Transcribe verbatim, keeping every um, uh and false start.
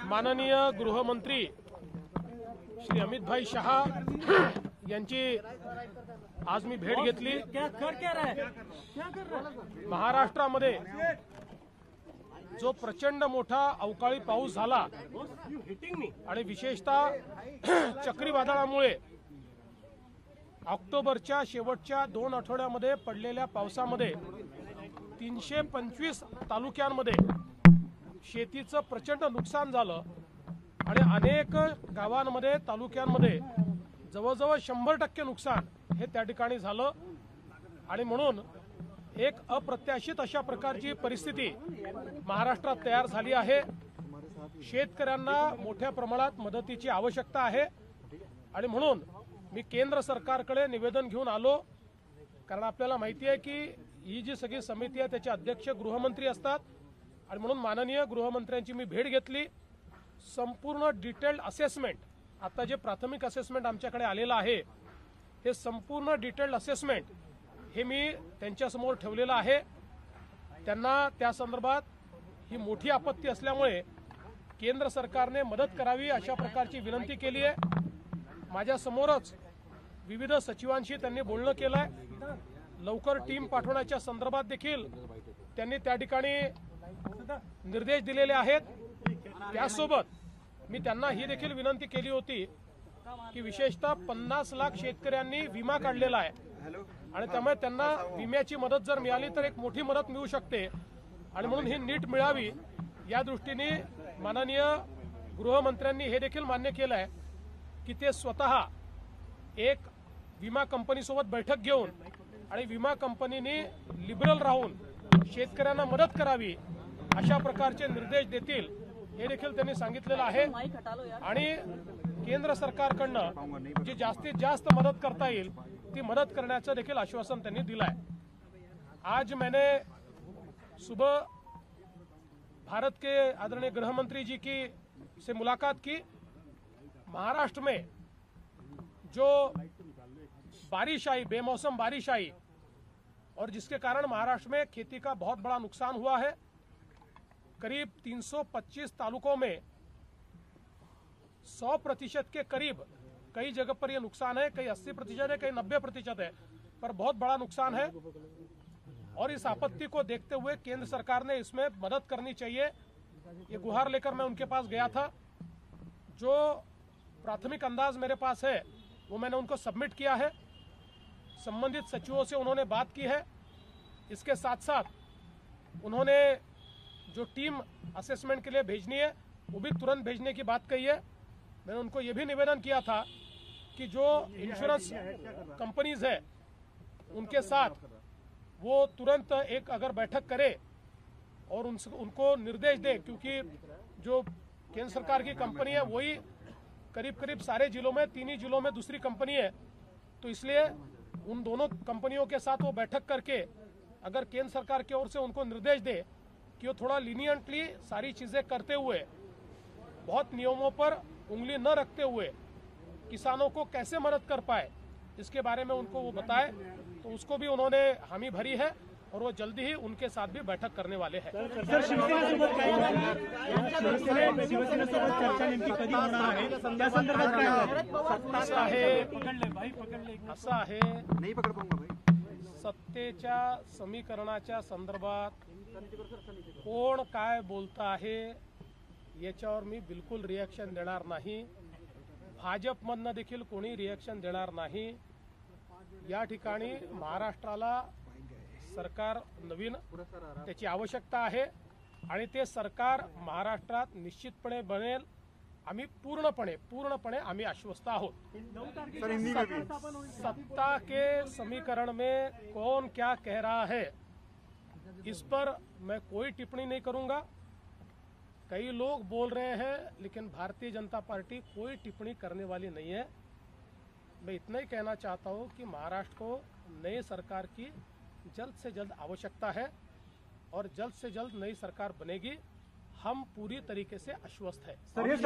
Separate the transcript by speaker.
Speaker 1: माननीय गृहमंत्री श्री अमित भाई शहा यांची आज मी भेट घेतली। महाराष्ट्रामध्ये जो प्रचंड मोठा अवकाळी पाऊस झाला आणि विशेषतः चक्रीवादळामुळे ऑक्टोबरच्या शेवटच्या दोन आठवड्यामध्ये पडलेल्या पावसामध्ये तीनशे पंचवीस तालुक्यांमध्ये शेतीचं प्रचंड नुकसान झालं आणि अनेक गावांमध्ये तालुक्यांमध्ये जवळजवळ शंभर टक्के नुकसान हे त्या ठिकाणी झालं आणि म्हणून एक अप्रत्याशित अशा प्रकारची परिस्थिती महाराष्ट्रात तयार झाली आहे। शेतकऱ्यांना मोठ्या प्रमाणात मदतीची आवश्यकता आहे आणि म्हणून मी केंद्र सरकारकडे निवेदन घेऊन आलो, कारण आपल्याला माहिती आहे की ही जी सगळी समिती आहे त्याचे अध्यक्ष गृहमंत्री असतात आणि म्हणून माननीय गृहमंत्र्यांची मी भेट घेतली। संपूर्ण डिटेल्ड असेसमेंट, आता जे प्राथमिक असेसमेंट आमच्याकडे आलेलं आहे हे संपूर्ण डिटेल्ड असेसमेंट हे मी त्यांच्यासमोर ठेवलेलं आहे। त्यांना त्या संदर्भात ही मोठी आपत्ती असल्यामुळे केंद्र सरकारने मदत करावी अशा प्रकारची विनंती केली आहे। माझ्यासमोरच विविध सचिवांशी त्यांनी बोलणं केलंय, लवकर टीम पाठवण्याच्या संदर्भात देखील त्यांनी त्या ठिकाणी निर्देश दिलेले आहेत। त्यासोबत मी त्यांना ही देखील विनंती केली होती की विशेषतः पन्नास लाख शेतकऱ्यांनी विमा काढलेला आहे आणि त्यामुळे त्यांना विम्याची मदत जर मिळाली तर एक मोठी मदत मिळू शकते आणि म्हणून ही नीट मिळावी या दृष्टीने माननीय गृहमंत्र्यांनी हे देखील मान्य केलं आहे की ते स्वतः एक विमा कंपनीसोबत बैठक घेऊन आणि विमा कंपनीने लिबरल राहून शेतकऱ्यांना मदत करावी अशा प्रकारचे निर्देश देतील हे देखील त्यांनी सांगितलेलं आहे आणि केंद्र सरकारकडनं जी जास्तीत जास्त मदत करता येईल ती मदत करण्याचं देखील आश्वासन त्यांनी दिलं आहे। आज मैंने सुबह भारत के आदरणीय गृहमंत्री जी की से मुलाकात की। महाराष्ट्र में जो बारिश आई, बेमौसम बारिश आई और जिसके कारण महाराष्ट्र में खेती का बहुत बड़ा नुकसान हुआ है। करीब तीन सौ पच्चीस तालुकों में सौ प्रतिशत के करीब कई जगह पर यह नुकसान है, कई अस्सी प्रतिशत है, कई नब्बे प्रतिशत है, पर बहुत बड़ा नुकसान है और इस आपत्ति को देखते हुए केंद्र सरकार ने इसमें मदद करनी चाहिए। ये गुहार लेकर मैं उनके पास गया था। जो प्राथमिक अंदाज मेरे पास है वो मैंने उनको सबमिट किया है, संबंधित सचिवों से उन्होंने बात की है। इसके साथ साथ उन्होंने जो टीम असेसमेंट के लिए भेजनी है वो भी तुरंत भेजने की बात कही है। मैंने उनको ये भी निवेदन किया था कि जो इंश्योरेंस कंपनीज है उनके साथ वो तुरंत एक अगर बैठक करे और उन, उनको निर्देश दे, क्योंकि जो केंद्र सरकार की कंपनी है वही करीब करीब सारे जिलों में, तीन ही जिलों में दूसरी कंपनी है, तो इसलिए उन दोनों कंपनियों के साथ वो बैठक करके अगर केंद्र सरकार की ओर से उनको निर्देश दे कि वो थोड़ा लीनियंटली सारी चीज़ें करते हुए, बहुत नियमों पर उंगली न रखते हुए किसानों को कैसे मदद कर पाए इसके बारे में उनको वो बताए, तो उसको भी उन्होंने हामी भरी है और वो जल्दी ही उनके साथ भी बैठक करने वाले हैं। असं आहे, सत्तेच्या समीकरणाच्या संदर्भात कोण काय बोलता आहे याच्यावर मी बिलकुल रिएक्शन देणार नाही। भाजपमधनं देखील कोणी रिएक्शन देणार नाही। या ठिकाणी महाराष्ट्राला सरकार नवीन त्याची आवश्यकता आहे आणि ते सरकार महाराष्ट्रात निश्चितपणे बनेल। आम्ही पूर्णपणे पूर्णपणे आम्ही आश्वस्त आहोत। सत्ता के समीकरण में कौन क्या कह रहा है इस पर मैं कोई टिप्पणी नहीं करूंगा। कई लोग बोल रहे हैं लेकिन भारतीय जनता पार्टी कोई टिप्पणी करने वाली नहीं है। मैं इतना ही कहना चाहता हूं कि महाराष्ट्र को नई सरकार की जल्द से जल्द आवश्यकता है और जल्द से जल्द नई सरकार बनेगी। हम पूरी तरीके से आश्वस्त हैं।